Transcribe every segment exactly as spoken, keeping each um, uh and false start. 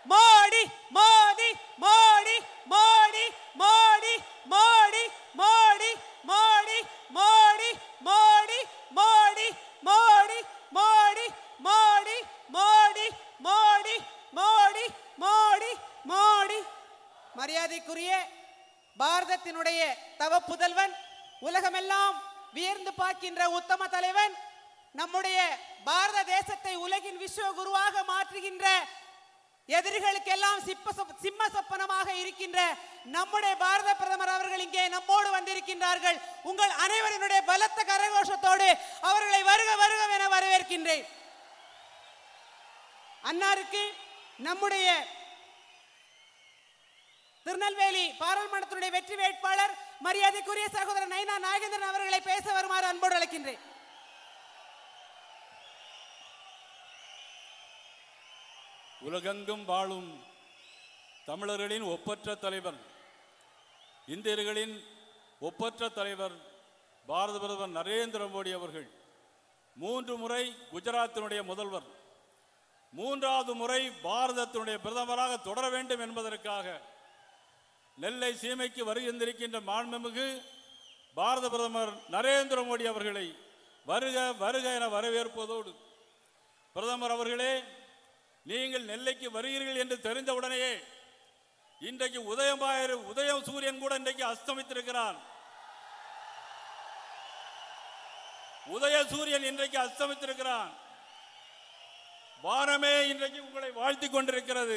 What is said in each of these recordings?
மோடி மோடி மோடி மோடி மோடி மோடி மோடி மோடி மோடி மோடி மோடி மோடி மோடி மோடி மோடி மோடி மோடி மோடி மோடி. மரியாதைக்குரிய பாரதத்தினுடைய தவ புதல்வன், உலகமெல்லாம் வியர்ந்து பார்க்கின்ற உத்தம தலைவன், நம்முடைய பாரத தேசத்தை உலகின் விஸ்வ குருவாக மாற்றுகின்ற, எதிரிகளுக்கெல்லாம் சிம்ம சொப்பனமாக இருக்கின்ற நம்முடைய பாரத பிரதமர் அவர்கள் இங்கே நம்மோடு வந்திருக்கின்றார்கள். உங்கள் அனைவரினுடைய பலத்த கரகோஷத்தோடு அவர்களை வருக வருக என வரவேற்கின்றேன். அன்னாருக்கு நம்முடைய திருநெல்வேலி பாராளுமன்றத்தினுடைய வெற்றி வேட்பாளர் மரியாதைக்குரிய சகோதரர் நைனா நாகேந்திரன் அவர்களை பேச வருமாறு அன்போடு அழைக்கின்றேன். உலகெங்கும் வாழும் தமிழர்களின் ஒப்பற்ற தலைவர், இந்தியர்களின் ஒப்பற்ற தலைவர் பாரத பிரதமர் நரேந்திர மோடி அவர்கள் மூன்று முறை குஜராத்தினுடைய முதல்வர், மூன்றாவது முறை பாரதத்தினுடைய பிரதமராக தொடர வேண்டும் என்பதற்காக நெல்லை சீமைக்கு வருகின்றிருக்கின்ற மாண்புமிகு பாரத பிரதமர் நரேந்திர மோடி அவர்களை வருக வருக என வரவேற்பதோடு, பிரதமர் அவர்களே, நீங்கள் நெல்லைக்கு வருகிறீர்கள் என்று தெரிந்தவுடனேயே இன்றைக்கு உதயமாயிரு உதயம் சூரியன் கூட இன்றைக்கு அஸ்தமித்திருக்கிறான். உதய சூரியன் இன்றைக்கு அஸ்தமித்திருக்கிறான். வானமே இன்றைக்கு உங்களை வாழ்த்திக் கொண்டிருக்கிறது.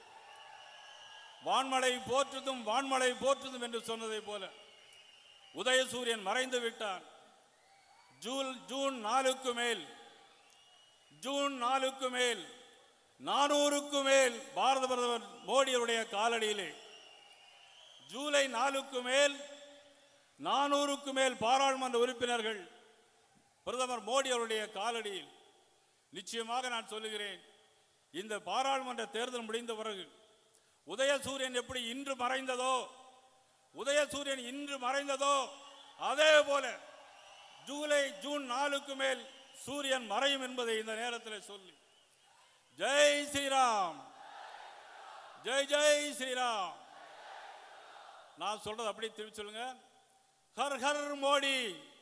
வான்மழை போற்றுதும் வான்மழை போற்றுதும் என்று சொன்னதை போல உதயசூரியன் மறைந்து விட்டான். ஜூன் ஜூன் நாலுக்கு மேல் ஜூன் நாலுக்கு மேல் நானூறுக்கு மேல் பாரத பிரதமர் மோடியுடைய காலடியிலே, ஜூலை நாலுக்கு மேல் நானூறுக்கு மேல் பாராளுமன்ற உறுப்பினர்கள் பிரதமர் மோடி அவருடைய காலடியில். நிச்சயமாக நான் சொல்லுகிறேன், இந்த பாராளுமன்ற தேர்தல் முடிந்த பிறகு உதயசூரியன் எப்படி இன்று மறைந்ததோ உதயசூரியன் இன்று மறைந்ததோ அதே போல ஜூலை ஜூன் நாலுக்கு மேல் சூரியன் மறையும் என்பதை இந்த நேரத்தில் சொல்லி, ஜெய் ஸ்ரீராம், ஜெய் ஜெய் ஸ்ரீராம். நான் சொல்றது அப்படி திருப்பி சொல்லுங்க. ஹர் ஹர் மோடி,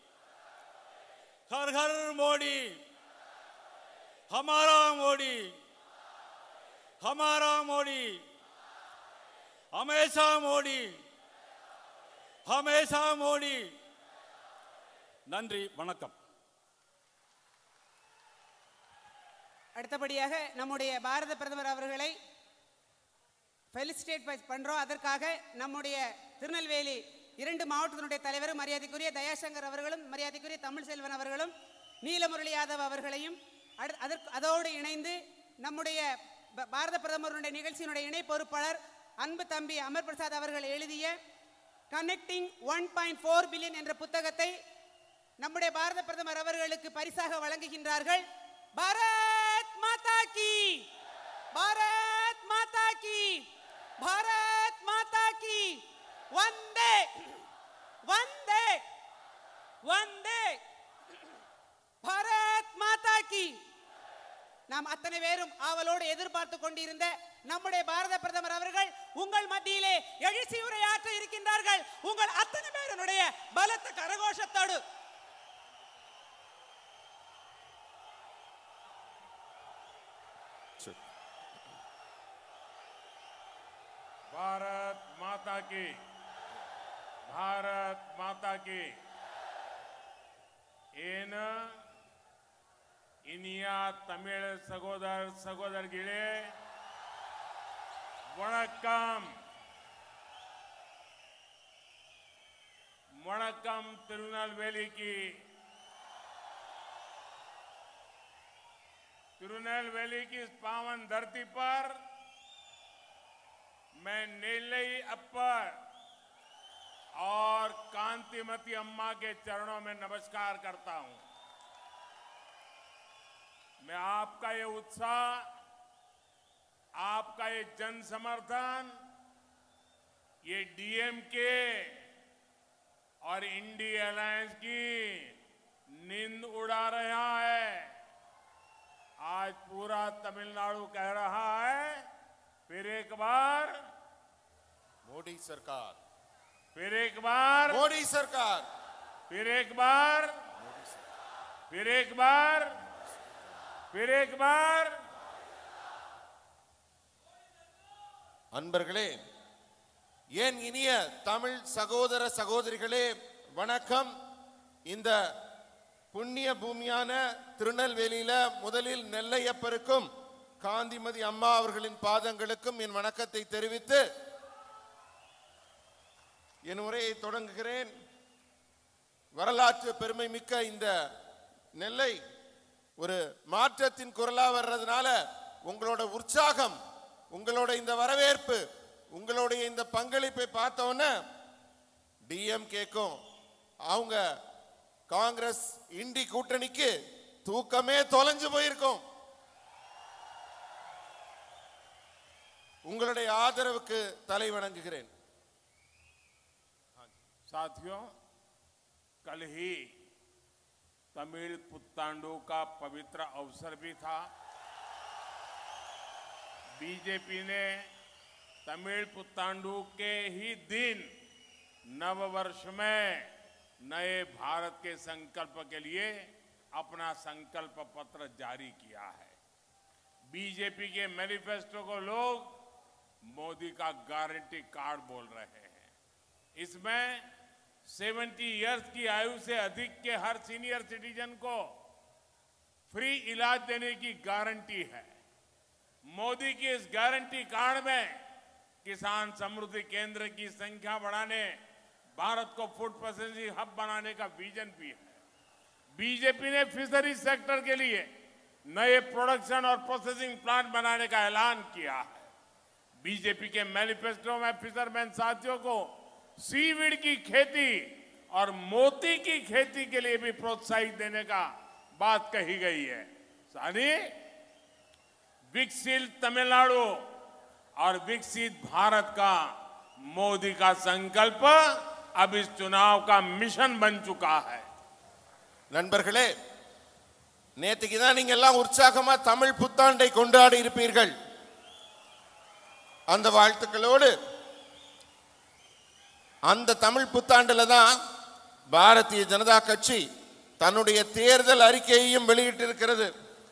ஹர் ஹர் மோடி, ஹமாரா மோடி, ஹமாரா மோடி, हमेशा मोदी, हमेशा मोदी. நன்றி, வணக்கம். அடுத்தபடியாக நம்முடைய பாரத பிரதமர் அவர்களை ஃபெலிசிட்டேட் பண்றோம். அதற்காக நம்முடைய திருநெல்வேலி இரண்டு மாவட்டத்தினுடைய தலைவர் மரியாதைக்குரிய தயாசங்கர் அவர்களும் மரியாதைக்குரிய தமிழ் செல்வன் அவர்களும் நீலமுரளி யாதவ் அவர்களையும் அதற்கு அதோடு இணைந்து நம்முடைய பாரத பிரதமருடைய நிகழ்ச்சியினுடைய இணை பொறுப்பாளர் அன்பு தம்பி அமர் பிரசாத் அவர்கள் எழுதிய connecting one point four billion என்ற புத்தகத்தை நம்முடைய பாரத பிரதமர் அவர்களுக்கு பரிசாக வழங்குகின்றார்கள். பாரத் மாதா கி, பாரத் மாதா கி, பாரத் மாதா கி. வந்தே வந்தே வந்தே பாரத் மாதா கி. நாம் அத்தனை பேரும் ஆவலோடு எதிர்பார்த்து கொண்டிருந்த நம்முடைய பாரத பிரதமர் அவர்கள் உங்கள் மத்தியிலே எழுச்சி உரையாற்ற இருக்கின்றார்கள். உங்கள் அத்தனை பேருடைய பலத்த கரகோஷத்தோடு भारत माता की, भारत माता की. ಏನ ಇನಿಯ ತಮಿಳ್ ಸಹೋದರ ಸಹೋದರಿಗಳೇ, வணக்கம். वणक्कम तिरुनेलवेली की तिरुनेलवेली की इस पावन धरती पर मैं नेल्लई अप्पर और कांतिमती अम्मा के चरणों में नमस्कार करता हूं. मैं आपका ये उत्साह, आपका ये जन समर्थन, ये डीएमके और इंडी अलायंस की नींद उड़ा रहा है. आज पूरा तमिलनाडु कह रहा है एक बार मोदी सरकार, फिर एक बार मोदी सरकार, फिर एक बार फिर एक बार फिर एक बार அன்பர்களே, ஏன் இனிய தமிழ் சகோதர சகோதரிகளே வணக்கம். இந்த புண்ணிய பூமியான திருநெல்வேலியில முதலில் நெல்லையப்பருக்கும் காந்திமதி அம்மா அவர்களின் பாதங்களுக்கும் என் வணக்கத்தை தெரிவித்து என் உரையை தொடங்குகிறேன். வரலாற்று பெருமை மிக்க இந்த நெல்லை ஒரு மாற்றத்தின் குரலா வர்றதுனால உங்களோட உற்சாகம், உங்களோட இந்த வரவேற்பு, உங்களுடைய இந்த பங்களிப்பை பார்த்தோன்னே டிஎம்கேக்கும் அவங்க காங்கிரஸ் இண்டி கூட்டணிக்கு தூக்கமே தொலைஞ்சு போயிருக்கும். உங்களுடைய ஆதரவுக்கு தலை வணங்குகிறேன். साथियों, कल ही तमिल पुत्तांडु का पवित्र अवसर भी था। बीजेपी ने तमिल पुत्तांडु के ही दिन नववर्ष में नए भारत के संकल्प के लिए अपना संकल्प पत्र जारी किया है। बीजेपी के मैनिफेस्टो को लोग मोदी का गारंटी कार्ड बोल रहे हैं। इसमें सत्तर इयर्स की आयु से अधिक के हर सीनियर सिटीजन को फ्री इलाज देने की गारंटी है। मोदी की इस गारंटी कार्ड में किसान समृद्धि केंद्र की संख्या बढ़ाने, भारत को फूड प्रोसेसिंग हब बनाने का विजन भी है। बीजेपी ने फिशरी सेक्टर के लिए नए प्रोडक्शन और प्रोसेसिंग प्लांट बनाने का ऐलान किया है। बीजेपी के मैनिफेस्टो में फिशरमैन साथियों को सीवीड की खेती और मोती की खेती के लिए भी प्रोत्साहित देने का बात कही गई है। यानी विकसित तमिलनाडु और विकसित भारत का मोदी का संकल्प अब इस चुनाव का मिशन बन चुका है। நண்பர்களே, நேற்றுக்கு தான் நீங்க எல்லாம் உற்சாகமா தமிழ் புத்தாண்டை கொண்டாடி இருப்பீர்கள். அந்த வாழ்த்துக்களோடு அந்த தமிழ் புத்தாண்டுல தான் பாரதிய ஜனதா கட்சி தன்னுடைய தேர்தல் அறிக்கையையும் வெளியிட்டிருக்கிறது.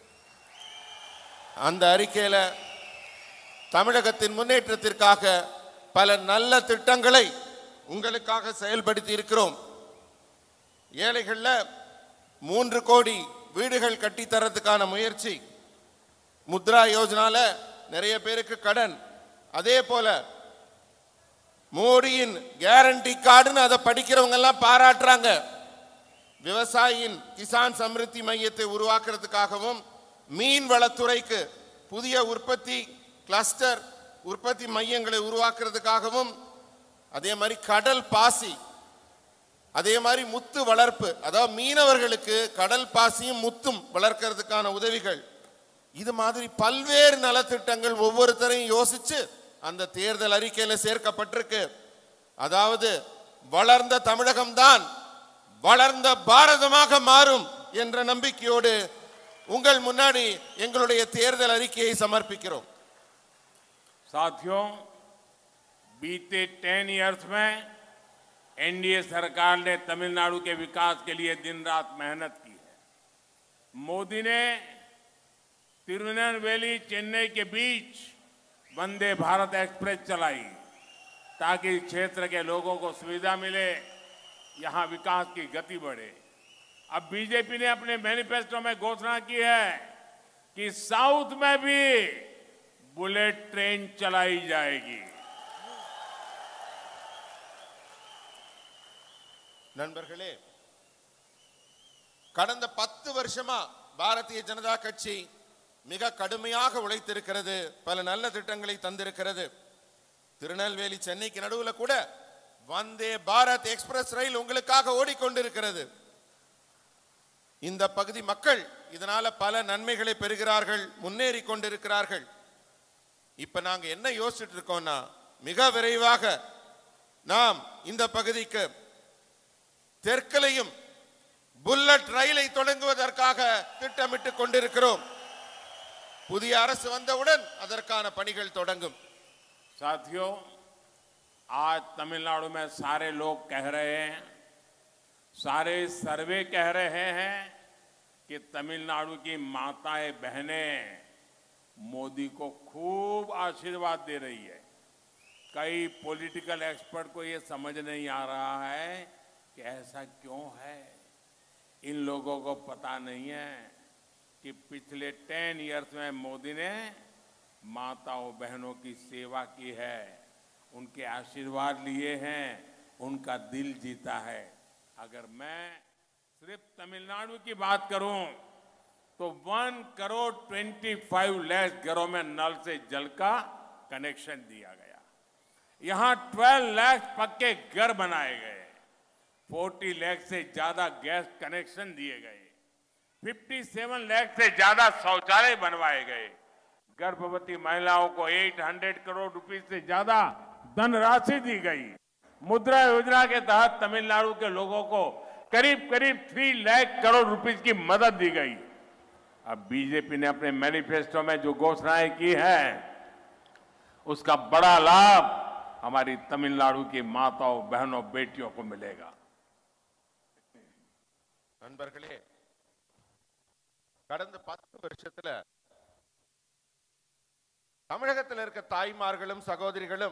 அந்த அறிக்கையில தமிழகத்தின் முன்னேற்றத்திற்காக பல நல்ல திட்டங்களை உங்களுக்காக செயல்படுத்தி இருக்கிறோம். ஏழைகள்ல மூன்று கோடி வீடுகள் கட்டித்தரதுக்கான முயற்சி, முத்ரா யோஜனால நிறைய பேருக்கு கடன், அதே போல மோடியின் கேரண்டி கார்டுன்னு அதை படிக்கிறவங்க எல்லாம் பாராட்டுறாங்க. விவசாயியின் கிசான் சமிருத்தி மையத்தை உருவாக்குறதுக்காகவும், மீன் வளத்துறைக்கு புதிய உற்பத்தி கிளஸ்டர் உற்பத்தி மையங்களை உருவாக்குறதுக்காகவும், அதே மாதிரி கடல் பாசி, அதே மாதிரி முத்து வளர்ப்பு, அதாவது மீனவர்களுக்கு கடல் பாசியும் முத்தும் வளர்க்கிறதுக்கான உதவிகள், இது மாதிரி பல்வேறு நலத்திட்டங்கள் ஒவ்வொருத்தரையும் யோசிச்சு அந்த தேர்தல் அறிக்கையில சேர்க்கப்பட்டிருக்கு. அதாவது வளர்ந்த தமிழகம்தான் வளர்ந்த பாரதமாக மாறும் என்ற நம்பிக்கையோடு உங்கள் முன்னாடி எங்களுடைய தேர்தல் அறிக்கையை சமர்ப்பிக்கிறோம். साथियों, बीते टेन इयर्स में एनडीए सरकार ने तमिलनाडु के विकास के लिए दिन रात मेहनत की है। मोदी ने तिरुनेलवेली चेन्नई के बीच वंदे भारत एक्सप्रेस चलाई ताकि क्षेत्र के लोगों को सुविधा मिले, यहां विकास की गति बढ़े। अब बीजेपी ने अपने मैनिफेस्टो में घोषणा की है कि साउथ में भी बुलेट ट्रेन चलाई जाएगी। நண்பர்களே, கடந்த பத்து வருஷமா பாரதிய ஜனதா கட்சி மிக கடுமையாக உழைத்திருக்கிறது, பல நல்ல திட்டங்களை தந்திருக்கிறது. திருநெல்வேலி சென்னைக்கு நடுவுல கூட வந்தே பாரத் எக்ஸ்பிரஸ் ரயில் உங்களுக்காக ஓடிக்கொண்டிருக்கிறது. இந்த பகுதி மக்கள் இதனால பல நன்மைகளை பெறுகிறார்கள், முன்னேறி கொண்டிருக்கிறார்கள். இப்ப நாங்க என்ன யோசிச்சுட்டு இருக்கோம்னா, மிக விரைவாக நாம் இந்த பகுதிக்கு தெற்கிலையும் புல்லட் ரயிலை தொடங்குவதற்காக திட்டமிட்டுக் கொண்டிருக்கிறோம். புதிய அரசு வந்தவுடன் அதற்கான பணிகள் தொடங்கும். साथियों, आज तमिलनाडु में सारे लोग कह रहे हैं, सारे सर्वे कह रहे हैं कि तमिलनाडु की माताएं बहनें मोदी को खूब आशीर्वाद दे रही है। कई पॉलिटिकल एक्सपर्ट को ये समझ नहीं आ रहा है कि ऐसा क्यों है। इन लोगों को पता नहीं है कि पिछले टेन इयर्स में मोदी ने माताओं बहनों की सेवा की है, उनके आशीर्वाद लिए हैं, उनका दिल जीता है। अगर मैं सिर्फ तमिलनाडु की बात करूं तो one crore twenty five lakh घरों में नल से जल का कनेक्शन दिया गया। यहां ट्वेल्व लाख पक्के घर बनाए गए, फोर्टी लाख से ज्यादा गैस कनेक्शन दिए गए, फिफ्टी सेवन लाख से ज्यादा शौचालय बनवाए गए, गर्भवती महिलाओं को आठ सौ करोड़ रुपए से ज्यादा धनराशि दी गई। मुद्रा योजना के तहत तमिलनाडु के लोगों को करीब करीब तीन लाख करोड़ रुपए की मदद दी गई। अब बीजेपी ने अपने मैनिफेस्टो में जो घोषणाएं की है उसका बड़ा लाभ हमारी तमिलनाडु की माताओं बहनों बेटियों को मिलेगा। நண்பர்களே, கடந்த பத்து வருஷத்துல தமிழகத்தில் இருக்க தாய்மார்களும் சகோதரிகளும்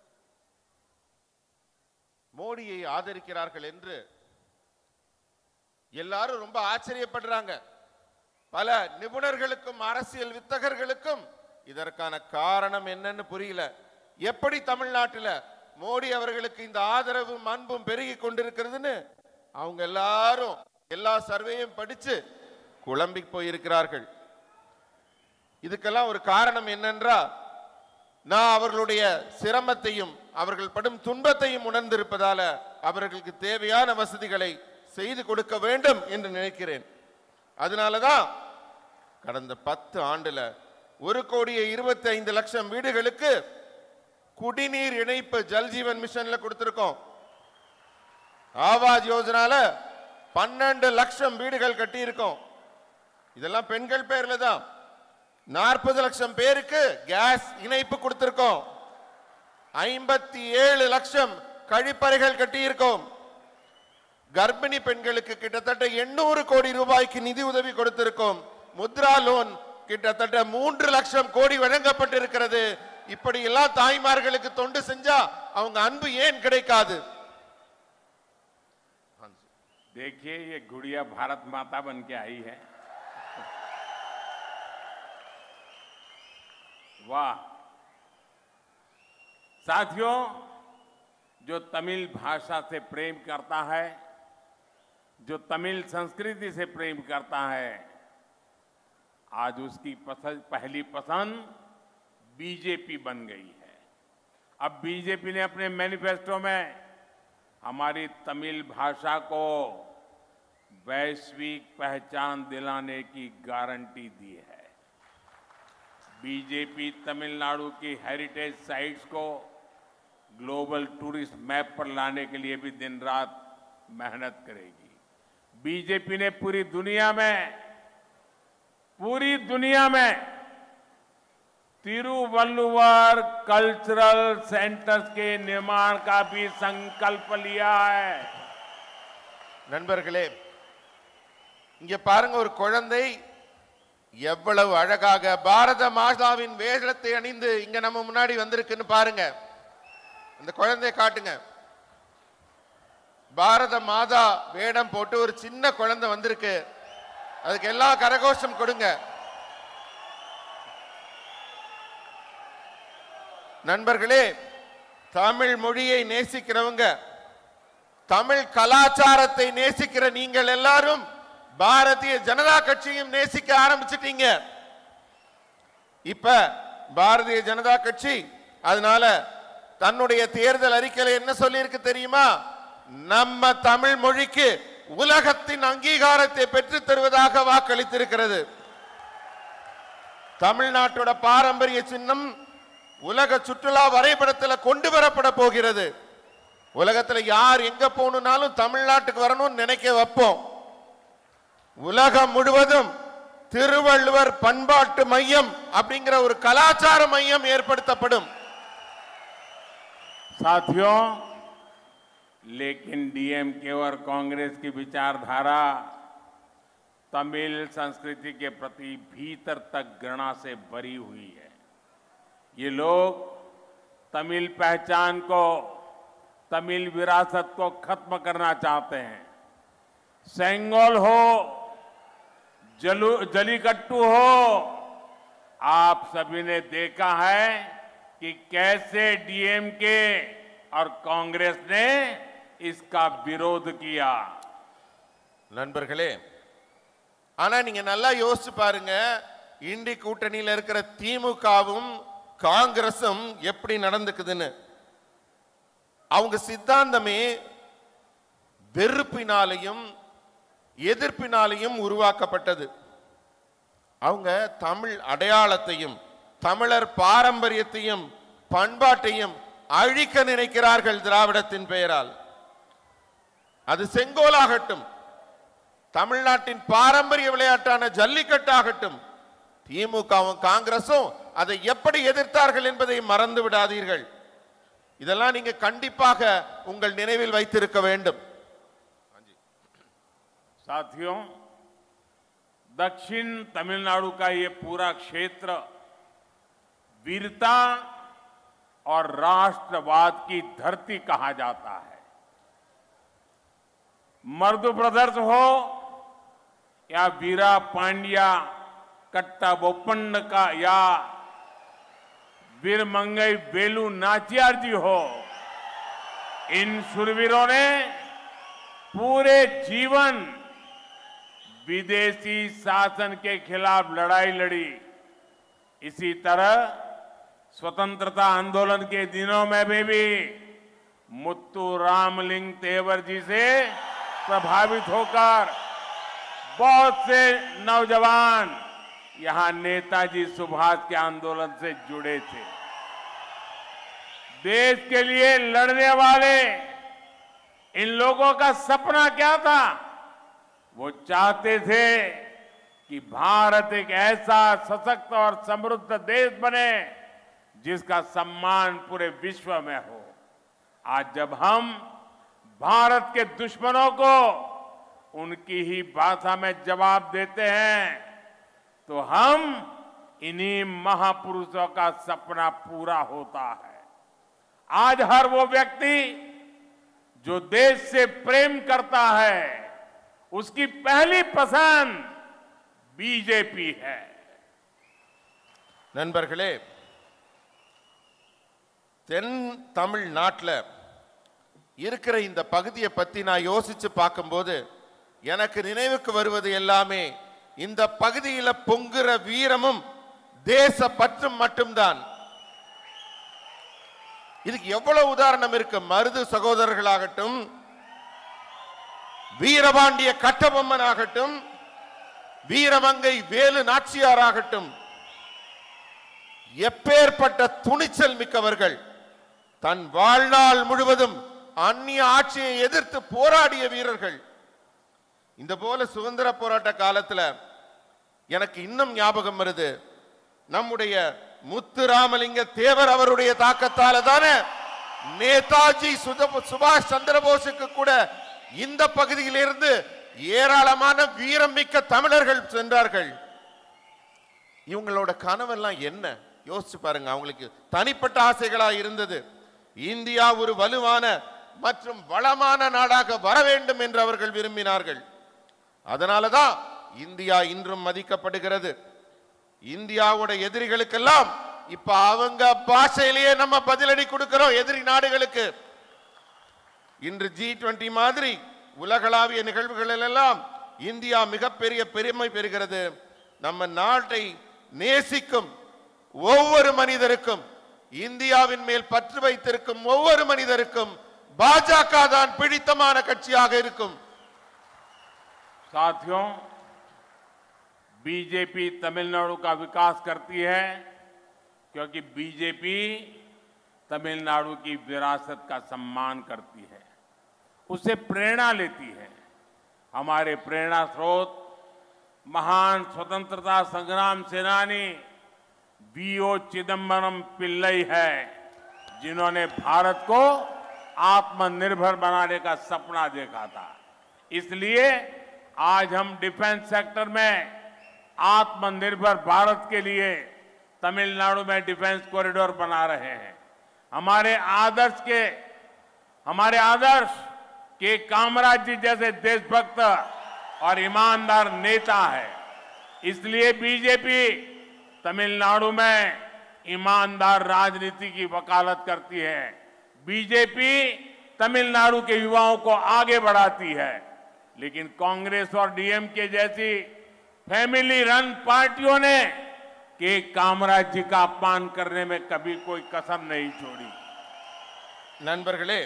மோடியை ஆதரிக்கிறார்கள் என்று எல்லாரும் ரொம்ப ஆச்சரியப்படுறாங்க. பல நிபுணர்களுக்கும் அரசியல் வித்தகர்களுக்கும் இதற்கான காரணம் என்னன்னு புரியல. எப்படி தமிழ்நாட்டில் மோடி அவர்களுக்கு இந்த ஆதரவும் அன்பும் பெருகி கொண்டிருக்கிறதுன்னு அவங்க எல்லாரும் எல்லா சர்வேயும் படிச்சு குழம்பி போயிருக்கிறார்கள். இதுக்கெல்லாம் ஒரு காரணம் என்னென்றா, நான் அவர்களுடைய சிரமத்தையும் அவர்கள் படும் துன்பத்தையும் உணர்ந்திருப்பதால அவர்களுக்கு தேவையான வசதிகளை செய்து கொடுக்க வேண்டும் என்று நினைக்கிறேன். அதனாலதான் கடந்த பத்து ஆண்டுல ஒரு கோடியே இருபத்தி ஐந்து லட்சம் வீடுகளுக்கு குடிநீர் இணைப்பு ஜல்ஜீவன் மிஷன்ல கொடுத்திருக்கோம். ஆவாஸ் யோஜனால பன்னெண்டு லட்சம் வீடுகள் கட்டி இருக்கோம். இதெல்லாம் பெண்கள் பேர்ல தான். நாற்பது லட்சம் பேருக்கு கேஸ் இணைப்பு கொடுத்திருக்கோம். ஐம்பத்தி ஏழு லட்சம் கழிப்பறைகள் கட்டியிருக்கோம். கர்ப்பிணி பெண்களுக்கு கிட்டத்தட்ட எண்ணூறு கோடி ரூபாய்க்கு நிதி உதவி கொடுத்திருக்கோம். முத்ரா லோன் கிட்டத்தட்ட மூன்று லட்சம் கோடி வழங்கப்பட்டிருக்கிறது. இப்படி எல்லா தாய்மார்களுக்கு தொண்டு செஞ்சா அவங்க அன்பு ஏன் கிடைக்காது? देखिए, ये गुड़िया भारत माता बन के आई है। वाह! साथियों, जो तमिल भाषा से प्रेम करता है, जो तमिल संस्कृति से प्रेम करता है, आज उसकी पसंद पहली पसंद बीजेपी बन गई है। अब बीजेपी ने अपने मैनिफेस्टो में हमारी तमिल भाषा को वैश्विक पहचान दिलाने की गारंटी दी है। बीजेपी तमिलनाडु की हेरिटेज साइट्स को ग्लोबल टूरिस्ट मैप पर लाने के लिए भी दिन रात मेहनत करेगी। बीजेपी ने पूरी दुनिया में पूरी दुनिया में तिरुवल्लुवर कल्चरल सेंटर्स के निर्माण का भी संकल्प लिया है। நண்பர்களே, இங்க பாருங்க, ஒரு குழந்தை எவ்வளவு அழகாக பாரத மாதாவின் வேஷத்தை அணிந்து இங்க நம்ம முன்னாடி வந்திருக்குன்னு பாருங்க. அந்த குழந்தையை காட்டுங்க. பாரத மாதா வேடம் போட்டு ஒரு சின்ன குழந்தை வந்திருக்கு. அதுக்கு எல்லா கரகோஷம் கொடுங்க. நண்பர்களே, தமிழ் மொழியை நேசிக்கிறவங்க, தமிழ் கலாச்சாரத்தை நேசிக்கிற நீங்கள் எல்லாரும் பாரதிய ஜனதா கட்சியும் நேசிக்க ஆரம்பிச்சிட்டீங்க. இப்ப பாரதிய ஜனதா கட்சி அதனால தன்னுடைய தேர்தல் அறிக்கையில என்ன சொல்லி இருக்கு தெரியுமா? நம்ம தமிழ் மொழிக்கு உலகத்தின் அங்கீகாரத்தை பெற்று தருவதாக வாக்களித்திருக்கிறது. தமிழ்நாட்டோட பாரம்பரிய சின்னம் உலக சுற்றுலா வரைபடத்தில் கொண்டு வரப்பட போகிறது. உலகத்துல யார் எங்க போகணும்னாலும் தமிழ்நாட்டுக்கு வரணும்னு நினைக்க வைப்போம். உலகம் முழுவதும் திருவள்ளுவர் பண்பாட்டு மையம் அப்படிங்கிற ஒரு கலாச்சார மையம் ஏற்படுத்தப்படும். साथियों, लेकिन डीएमके और कांग्रेस की विचारधारा तमिल संस्कृति के प्रति भीतर तक घृणा से भरी हुई है। ये लोग तमिल पहचान को, तमिल विरासत को खत्म करना चाहते हैं। सेंगोल हो, जलू जलीकट्टू हो, आप सभी ने देखा है कि कैसे डीएमके और कांग्रेस ने इसका विरोध किया। நண்பர்களே, ஆனா நீங்க நல்லா யோசிச்சு பாருங்க, இண்டி கூட்டணியில இருக்கிற திமுகவும் காங்கிரசும் எப்படி நடந்துக்குதுன்னு. அவங்க சித்தாந்தமே வெறுப்பினாலையும் எதிர்ப்பினாலையும் உருவாக்கப்பட்டது. அவங்க தமிழ் அடையாளத்தையும் தமிழர் பாரம்பரியத்தையும் பண்பாட்டையும் அழிக்க நினைக்கிறார்கள் திராவிடத்தின் பெயரால். அது செங்கோலாகட்டும், தமிழ்நாட்டின் பாரம்பரிய விளையாட்டான ஜல்லிக்கட்டாகட்டும், திமுகவும் காங்கிரசும் அதை எப்படி எதிர்த்தார்கள் என்பதை மறந்து விடாதீர்கள். இதெல்லாம் நீங்க கண்டிப்பாக உங்கள் நினைவில் வைத்திருக்க வேண்டும். साथियों, दक्षिण तमिलनाडु का ये पूरा क्षेत्र वीरता और राष्ट्रवाद की धरती कहा जाता है। मर्दु ब्रदर्स हो या वीरा पांड्या कट्टाबोपन्न का या वीर मंगई वेलु नाचियार जी हो, इन शूरवीरों ने पूरे जीवन विदेशी शासन के खिलाफ लड़ाई लड़ी। इसी तरह स्वतंत्रता आंदोलन के दिनों में भी, भी मुत्तू रामलिंग तेवर जी से प्रभावित होकर बहुत से नौजवान यहां नेताजी सुभाष के आंदोलन से जुड़े थे। देश के लिए लड़ने वाले इन लोगों का सपना क्या था? वो चाहते थे कि भारत एक ऐसा सशक्त और समृद्ध देश बने जिसका सम्मान पूरे विश्व में हो। आज जब हम भारत के दुश्मनों को उनकी ही भाषा में जवाब देते हैं, तो हम इन्हीं महापुरुषों का सपना पूरा होता है। आज हर वो व्यक्ति जो देश से प्रेम करता है, उसकी पहली पसंद बीजेपी है। நண்பர்களே, தென் தமிழ்நாட்டில் இருக்கிற இந்த பகுதியை பத்தி நான் யோசிச்சு பார்க்கும்போது எனக்கு நினைவுக்கு வருவது எல்லாமே இந்த பகுதியில் பொங்குற வீரமும் தேச பற்றும் மட்டும்தான். இதுக்கு எவ்வளவு உதாரணம் இருக்கு. மருது சகோதரர்களாகட்டும், வீரபாண்டிய கட்டபொம்மன் ஆகட்டும், வீரமங்கை வேலு நாச்சியாராகட்டும், எப்பேற்பட்ட துணிச்சல் மிக்கவர்கள். தன் வாழ்நாள் முழுவதும் அந்நிய ஆட்சியை எதிர்த்து போராடிய வீரர்கள். இந்த போல சுதந்திர போராட்ட காலத்துல எனக்கு இன்னும் ஞாபகம் வருது, நம்முடைய முத்துராமலிங்க தேவர் அவருடைய தாக்கத்தால தானே நேதாஜி சுபாஷ் சந்திர போஸுக்கு கூட இந்த பகுதியிலிருந்து ஏராளமான வீரமிக்க தமிழர்கள் சென்றார்கள். இவங்களோட கனவெல்லாம் என்ன யோசிச்சு பாருங்க. அவங்களுக்கு தனிப்பட்ட ஆசைகளா இருந்தது. இந்தியா ஒரு வலுவான மற்றும் வளமான நாடாக வர வேண்டும் என்று அவர்கள் விரும்பினார்கள். அதனாலதான் இந்தியா இன்றும் மதிக்கப்படுகிறது. இந்தியாவோட எதிரிகளுக்கெல்லாம் இப்ப அவங்க பாஷையிலேயே நம்ம பதிலடி கொடுக்கிறோம் எதிரி நாடுகளுக்கு. இன்று ஜி டுவெண்டி மாதிரி உலகளாவிய நிகழ்வுகளில் எல்லாம் இந்தியா மிகப்பெரிய பெருமை பெறுகிறது. நம்ம நாட்டை நேசிக்கும் ஒவ்வொரு மனிதருக்கும், இந்தியாவின் மேல் பற்று வைத்திருக்கும் ஒவ்வொரு மனிதருக்கும் பாஜக தான் பிடித்தமான கட்சியாக இருக்கும். साथियों, बीजेपी तमिलनाडु का विकास करती है क्योंकि बीजेपी तमिलनाडु की विरासत का सम्मान करती है, उससे प्रेरणा लेती है। हमारे प्रेरणा स्रोत महान स्वतंत्रता संग्राम सेनानी वी ओ चिदम्बरम पिल्लई है, जिन्होंने भारत को आत्मनिर्भर बनाने का सपना देखा था। इसलिए आज हम डिफेंस सेक्टर में आत्मनिर्भर भारत के लिए तमिलनाडु में डिफेंस कॉरिडोर बना रहे हैं। हमारे आदर्श के हमारे आदर्श के कामराज जी जैसे देशभक्त और ईमानदार नेता है। इसलिए बीजेपी तमिलनाडु में ईमानदार राजनीति की वकालत करती है। बीजेपी तमिलनाडु के युवाओं को आगे बढ़ाती है। लेकिन कांग्रेस और डीएमके जैसी फैमिली रन पार्टियों ने के कामराज जी का अपमान करने में कभी कोई कसर नहीं छोड़ी। நண்பர்களே,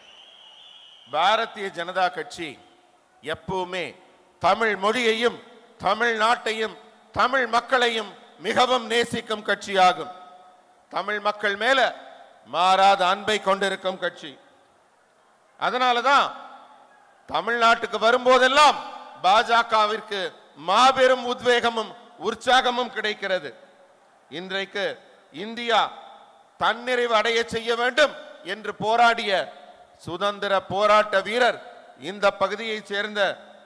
பாரதிய ஜனதா கட்சி எப்பவுமே தமிழ் மொழியையும் தமிழ்நாட்டையும் தமிழ் மக்களையும் மிகவும் நேசிக்கும் கட்சியாகும். தமிழ் மக்கள் மேல மாறாத அன்பை கொண்டிருக்கும் கட்சி. அதனாலதான் தமிழ்நாட்டுக்கு வரும்போதெல்லாம் பாஜகவிற்கு மாபெரும் உத்வேகமும் உற்சாகமும் கிடைக்கிறது. இன்றைக்கு இந்தியா தன்னிறைவு அடைய செய்ய வேண்டும் என்று போராடிய சுதந்திர போராட்ட வீரர் இந்த பகுதியைச் சேர்ந்த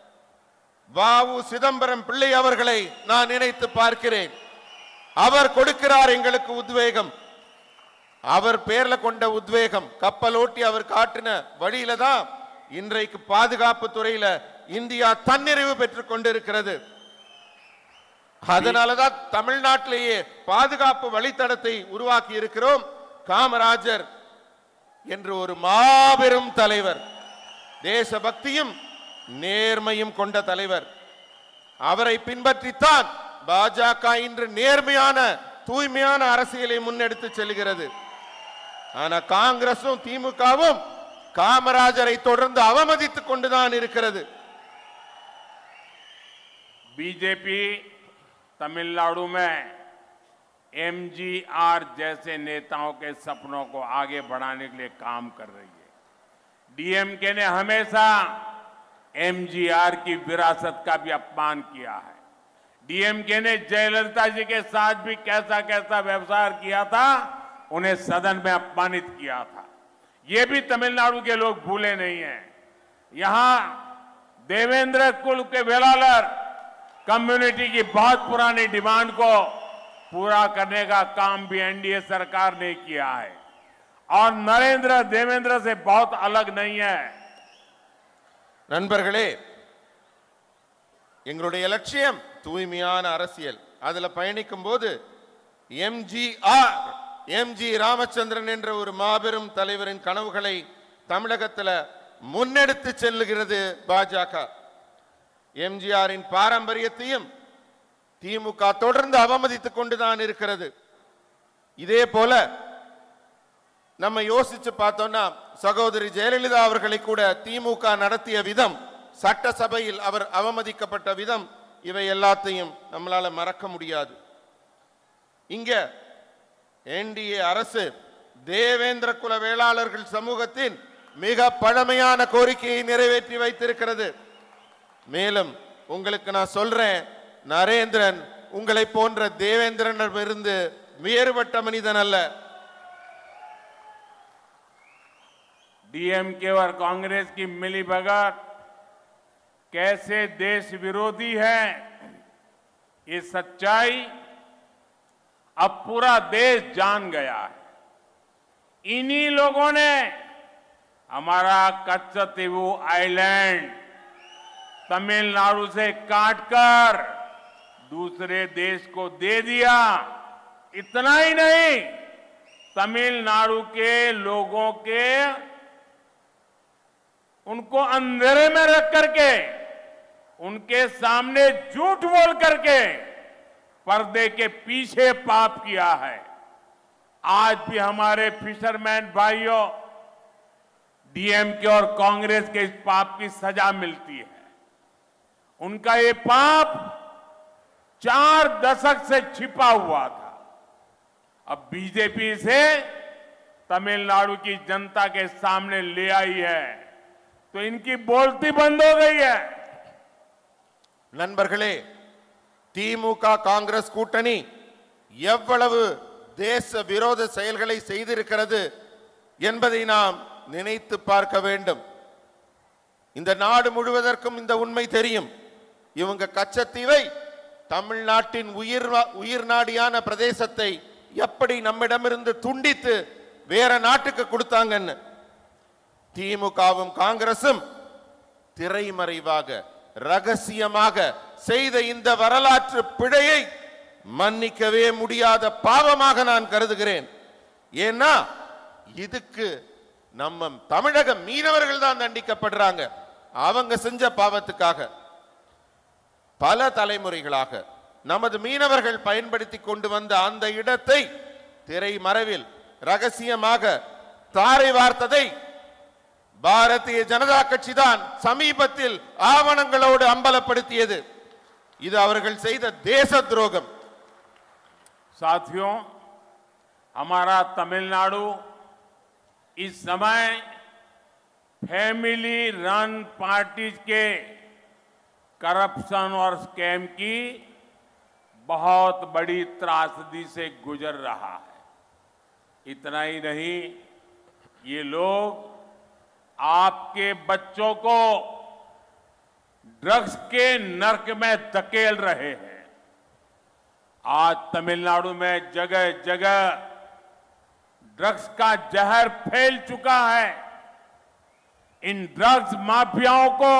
வாவு சிதம்பரம் பிள்ளை அவர்களை நான் நினைத்து பார்க்கிறேன். அவர் கொடுக்கிறார் எங்களுக்கு உத்வேகம். அவர் பேர்ல கொண்ட உத்வேகம், கப்பலோட்டி அவர் காட்டின வழியில தான் இன்றைக்கு பாதுகாப்பு துறையில இந்தியா தன்னிறைவு பெற்றுக் கொண்டிருக்கிறது. அதனாலதான் தமிழ்நாட்டிலேயே பாதுகாப்பு வழித்தடத்தை உருவாக்கி இருக்கிறோம். காமராஜர் என்று ஒரு மாபெரும் தலைவர், தேசபக்தியும் நேர்மையும் கொண்ட தலைவர். அவரை பின்பற்றித்தான் பாஜக இன்று நேர்மையான தூய்மையான அரசியலை முன்னெடுத்து செல்கிறது. ஆனா காங்கிரசும் திமுகவும் காமராஜரை தொடர்ந்து அவமதித்துக் கொண்டுதான் இருக்கிறது. बीजेपी तमिलनाडु में एमजीआर जैसे नेताओं के सपनों को आगे बढ़ाने के लिए काम कर रही है। डीएमके ने हमेशा एमजीआर की विरासत का भी अपमान किया है। डीएमके ने जयललिता जी के साथ भी कैसा कैसा व्यवहार किया था, उन्हें सदन में अपमानित किया था। ये भी तमिलनाडु के लोग भूले नहीं हैं। यहां देवेंद्र कुल के वेलालर कम्युनिटी की बहुत पुरानी डिमांड को पूरा करने का काम भी एनडीए सरकार ने किया है और नरेंद्र देवेंद्र से बहुत अलग नहीं है। நண்பர்களே, எங்களுடைய லட்சியம் தூய்மையான அரசியல். அதுல பயணிக்கும் போது எம்ஜிஆர் எம்ஜி ராமச்சந்திரன் என்ற ஒரு மாபெரும் தலைவரின் கனவுகளை தமிழகத்தில் முன்னெடுத்து செல்லுகிறது பாஜக. எம்ஜிஆரின் பாரம்பரியத்தையும் திமுக தொடர்ந்து அவமதித்துக் கொண்டுதான் இருக்கிறது. இதே போல நம்ம யோசிச்சு பார்த்தோம்னா சகோதரி ஜெயலலிதா அவர்களை கூட திமுக நடத்திய விதம், சட்டசபையில் அவர் அவமதிக்கப்பட்ட விதம், இவை எல்லாத்தையும் நம்மளால மறக்க முடியாது. இங்க என்டிஏ அரசு தேவேந்திர குல வேளாளர்கள் சமூகத்தின் மிக பழமையான கோரிக்கையை நிறைவேற்றி வைத்திருக்கிறது. மேலும் உங்களுக்கு நான் சொல்றேன், நரேந்திரன் உங்களை போன்ற தேவேந்திரனிடமிருந்து வேறுபட்ட மனிதன் அல்ல. डीएमके और कांग्रेस की मिलीभगत कैसे देश विरोधी है, ये सच्चाई अब पूरा देश जान गया है। इन्हीं लोगों ने हमारा कच्चतीवू आइलैंड तमिलनाडु से काटकर दूसरे देश को दे दिया। इतना ही नहीं, तमिलनाडु के लोगों के उनको अंधेरे में रख करके, उनके सामने झूठ बोल करके पर्दे के पीछे पाप किया है। आज भी हमारे फिशरमैन भाइयों डीएमके और कांग्रेस के इस पाप की सजा मिलती है। उनका ये पाप चार दशक से छिपा हुआ था। अब बीजेपी से तमिलनाडु की जनता के सामने ले आई है, तो इनकी बोलती बंद हो गई है। நண்பர்களே, திமுக காங்கிரஸ் கூட்டணி எவ்வளவு தேச விரோத செயல்களை செய்திருக்கிறது என்பதை நாம் நினைத்து பார்க்க வேண்டும். இந்த நாடு முழுவதற்கும் இந்த உண்மை தெரியும். இவங்க கச்சத்தீவை தமிழ்நாட்டின் உயிர் உயிர் நாடியான பிரதேசத்தை எப்படி நம்மிடமிருந்து துண்டித்து வேற நாட்டுக்கு கொடுத்தாங்கன்னு. திமுகவும் காங்கிரசும் திரைமறைவாக ரகசியமாக செய்த இந்த வரலாற்று பிழையை மன்னிக்கவே முடியாத பாவமாக நான் கருதுகிறேன். ஏன்னா இதுக்கு நம்ம தமிழக மீனவர்கள் தான் தண்டிக்கப்படுறாங்க. அவங்க செஞ்ச பாவத்துக்காக பல தலைமுறைகளாக நமது மீனவர்கள் பயன்படுத்தி கொண்டு வந்த அந்த இடத்தை திரைமறைவில் ரகசியமாக தாரை வார்த்ததை பாரதிய ஜனதா கட்சி தான் சமீபத்தில் ஆவணங்களோடு அம்பலப்படுத்தியது. இது அவர்கள் செய்த தேச துரோகம். साथियों, हमारा तमिलनाडु इस समय फैमिली रन पार्टीज के करप्शन और स्कैम की बहुत बड़ी त्रासदी से गुजर रहा है। इतना ही नहीं, ये लोग आपके बच्चों को ड्रग्स के नर्क में धकेल रहे हैं। आज तमिलनाडु में जगह जगह ड्रग्स का जहर फैल चुका है। इन ड्रग्स माफियाओं को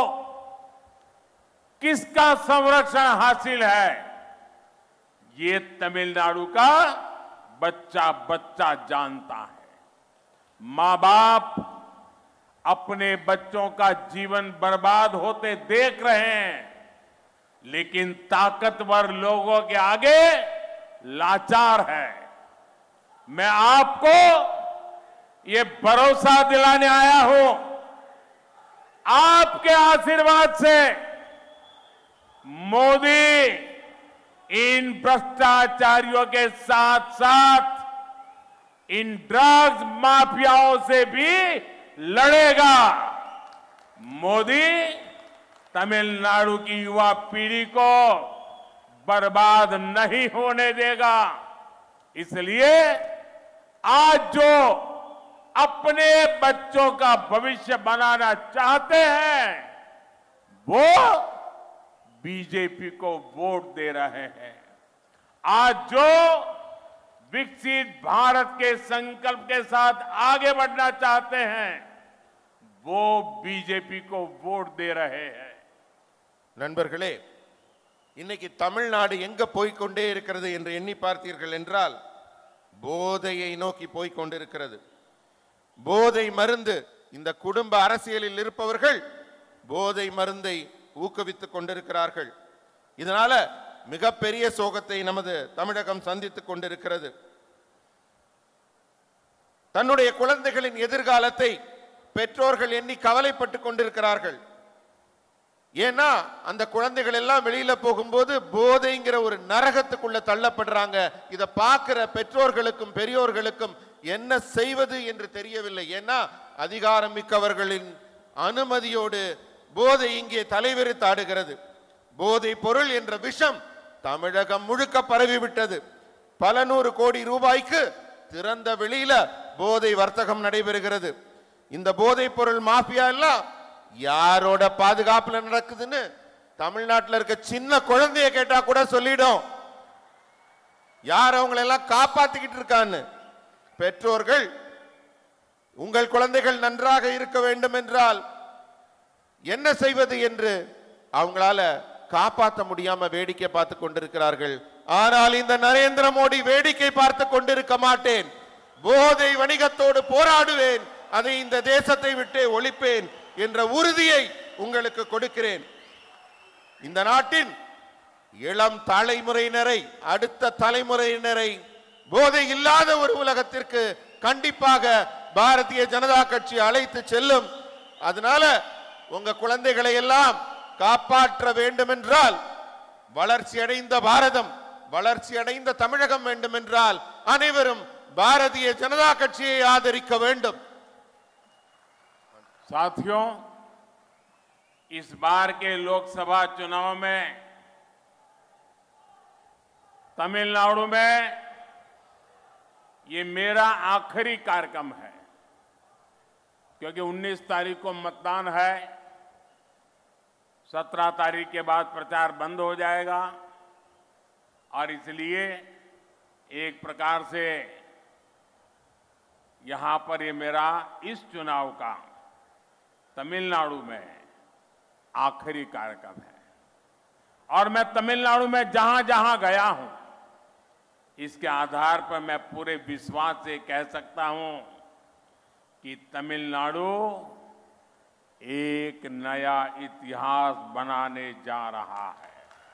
किसका संरक्षण हासिल है, ये तमिलनाडु का बच्चा बच्चा जानता है। मां बाप अपने बच्चों का जीवन बर्बाद होते देख रहे हैं, लेकिन ताकतवर लोगों के आगे लाचार है। मैं आपको ये भरोसा दिलाने आया हूं, आपके आशीर्वाद से मोदी इन भ्रष्टाचारियों के साथ साथ इन ड्रग्स माफियाओं से भी लड़ेगा। मोदी तमिलनाडु की युवा पीढ़ी को बर्बाद नहीं होने देगा। इसलिए आज जो अपने बच्चों का भविष्य बनाना चाहते हैं वो बीजेपी को वोट दे रहे हैं। आज जो विकसित भारत के संकल्प के साथ आगे बढ़ना चाहते हैं वो बीजेपी को वोट दे रहे हैं। நண்பர்களே, இன்னைக்கு தமிழ்நாடு எங்க போய்க்கொண்டே இருக்கிறது என்று எண்ணி பார்த்தீர்கள் என்றால் போதையை நோக்கி போய்க்கொண்டிருக்கிறது. போதை மருந்து, இந்த குடும்ப அரசியலில் இருப்பவர்கள் போதை மருந்தை ஊக்குவித்துக் கொண்டிருக்கிறார்கள். இதனால மிகப்பெரிய சோகத்தை நமது தமிழகம் சந்தித்துக் கொண்டிருக்கிறது. தன்னுடைய குழந்தைகளின் எதிர்காலத்தை பெற்றோர்கள் எண்ணி கவலைப்பட்டுக் கொண்டிருக்கிறார்கள். ஏன்னா அந்த குழந்தைகள் எல்லாம் வெளியில போகும்போது போதைங்கிற ஒரு நரகத்துக்குள்ள தள்ளப்படுறாங்க. இதை பார்க்கிற பெற்றோர்களுக்கும் பெரியோர்களுக்கும் என்ன செய்வது என்று தெரியவில்லை. ஏன்னா அதிகாரம் மிக்கவர்களின் அனுமதியோடு போதை இங்கே தலைவிரித்தாடுகிறது. போதை பொருள் என்ற விஷம் தமிழகம் முழுக்க பரவிவிட்டது. பல நூறு கோடி ரூபாய்க்கு திறந்த வெளியில போதை வர்த்தகம் நடைபெறுகிறது. இந்த போதை பொருள் மாஃபியா எல்லாம் யாரோட பாதுகாப்புல நடக்குதுன்னு தமிழ்நாட்டில் இருக்க சின்ன குழந்தைய கேட்டா கூட சொல்லிடும். யார் அவங்களெல்லாம் காப்பாத்திக்கிட்டு இருக்கான்னு. பெற்றோர்கள் உங்கள் குழந்தைகள் நன்றாக இருக்க வேண்டும் என்றால் என்ன செய்வது என்று அவங்களால காப்பாற்ற முடியாம வேடிக்கை பார்த்து கொண்டிருக்கிறார்கள். ஆனால் இந்த நரேந்திர மோடி வேடிக்கை பார்த்து கொண்டிருக்க மாட்டேன். போதை வணிகத்தோடு போராடுவேன், அதை இந்த தேசத்தை விட்டு ஒழிப்பேன் என்ற உறுதியை உங்களுக்கு கொடுக்கிறேன். இந்த நாட்டின் இளம் தலைமுறையினரை, அடுத்த தலைமுறையினரை போதை இல்லாத ஒரு உலகத்திற்கு கண்டிப்பாக பாரதிய ஜனதா கட்சி அழைத்து செல்லும். அதனால உங்க குழந்தைகளை எல்லாம் காப்பாற்ற வேண்டும் என்றால், வளர்ச்சி அடைந்த பாரதம், வளர்ச்சி அடைந்த தமிழகம் வேண்டும் என்றால் அனைவரும் பாரதிய ஜனதா கட்சியை ஆதரிக்க வேண்டும். साथियों, इस बार के लोकसभा चुनाव में तमिलनाडु में ये मेरा आखिरी कार्यक्रम है। क्योंकि उन्नीस तारीख को मतदान है, सत्रह तारीख के बाद प्रचार बंद हो जाएगा और इसलिए एक प्रकार से यहां पर ये मेरा इस चुनाव का तमिलनाडु में आखिरी कार्यक्रम है और मैं तमिलनाडु में जहां जहां गया हूं इसके आधार पर मैं पूरे विश्वास से कह सकता हूं कि तमिलनाडु एक नया इतिहास बनाने जा रहा है।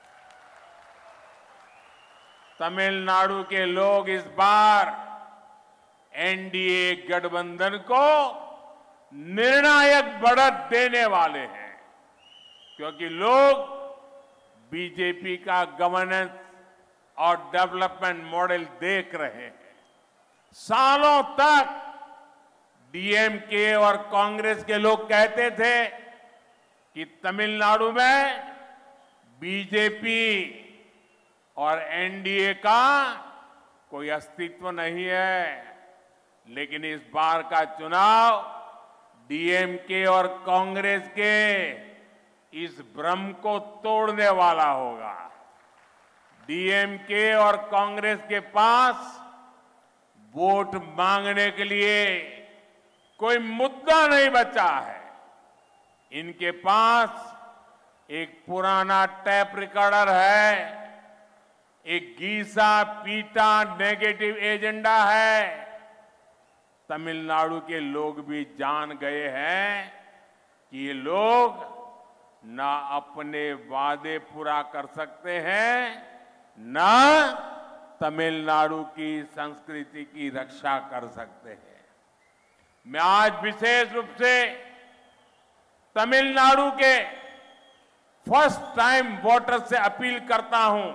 तमिलनाडु के लोग इस बार एनडीए गठबंधन को निर्णायक बढ़त देने वाले हैं, क्योंकि लोग बीजेपी का गवर्नेंस और डेवलपमेंट मॉडल देख रहे हैं। सालों तक डीएमके और कांग्रेस के लोग कहते थे कि तमिलनाडु में बीजेपी और एनडीए का कोई अस्तित्व नहीं है, लेकिन इस बार का चुनाव डीएमके और कांग्रेस के इस भ्रम को तोड़ने वाला होगा। डीएमके और कांग्रेस के पास वोट मांगने के लिए कोई मुद्दा नहीं बचा है। इनके पास एक पुराना टैप रिकॉर्डर है, एक घीसा पीटा नेगेटिव एजेंडा है। तमिलनाडु के लोग भी जान गए हैं कि ये लोग ना अपने वादे पूरा कर सकते हैं, ना तमिलनाडु की संस्कृति की रक्षा कर सकते हैं। मैं आज विशेष रूप से तमिलनाडु के फर्स्ट टाइम वोटर से अपील करता हूं,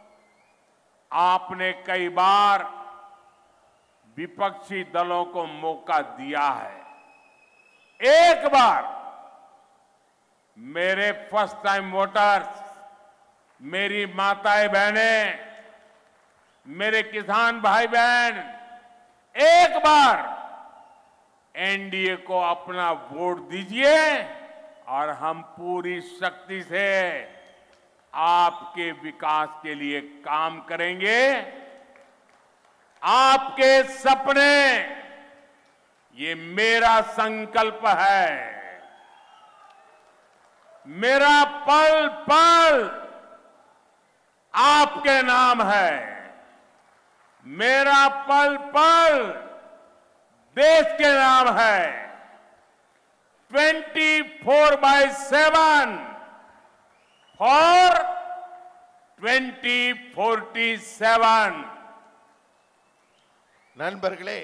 आपने कई बार विपक्षी दलों को मौका दिया है, एक बार मेरे फर्स्ट टाइम वोटर्स, मेरी माताएं बहनें, मेरे किसान भाई बहन, एक बार एनडीए को अपना वोट दीजिए और हम पूरी शक्ति से आपके विकास के लिए काम करेंगे। आपके सपने, ये मेरा संकल्प है। मेरा पल पल आपके नाम है। मेरा पल पल देश के नाम है। Twenty four by seven for twenty forty seven. நண்பர்களே,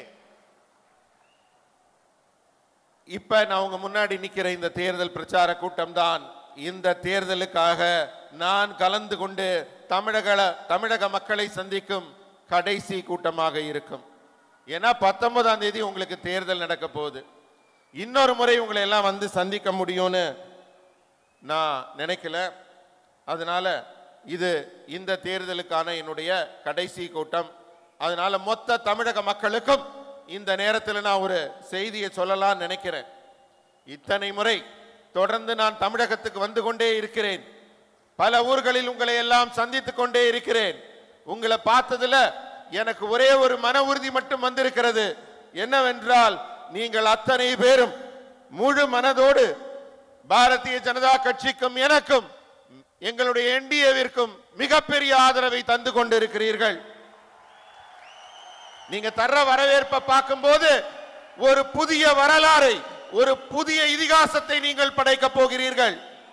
இப்ப நான் உங்க முன்னாடி நிக்கிற இந்த தேர்தல் பிரச்சார கூட்டம் தான் இந்த தேர்தலுக்காக நான் கலந்து கொண்டு தமிழக தமிழக மக்களை சந்திக்கும் கடைசி கூட்டமாக இருக்கும். ஏன்னா பத்தொன்பதாம் தேதி உங்களுக்கு தேர்தல் நடக்க போகுது. இன்னொரு முறை உங்களை எல்லாம் வந்து சந்திக்க முடியும்னு நான் நினைக்கல. அதனால இது இந்த தேர்தலுக்கான என்னுடைய கடைசி கூட்டம். அதனால மொத்த தமிழக மக்களுக்கும் இந்த நேரத்தில் நான் ஒரு செய்தியை சொல்லலாம் நினைக்கிறேன். இத்தனை முறை தொடர்ந்து நான் தமிழகத்துக்கு வந்து கொண்டே இருக்கிறேன். பல ஊர்களில் உங்களை எல்லாம் சந்தித்துக் கொண்டே இருக்கிறேன். உங்களை பார்த்ததுல எனக்கு ஒரே ஒரு மன உறுதி மட்டும் வந்திருக்கிறது. என்னவென்றால், நீங்கள் அத்தனை பேரும் முழு மனதோடு பாரதிய ஜனதா கட்சிக்கும் எனக்கும் எங்களுடைய என்டிஏவிற்கும் மிகப்பெரிய ஆதரவை தந்து கொண்டிருக்கிறீர்கள். நீங்க தர்ற வரவேற்பை பார்க்கும்போது ஒரு புதிய வரலாறை, ஒரு புதிய இதிகாசத்தை நீங்கள் படைக்க போகிறீர்கள்.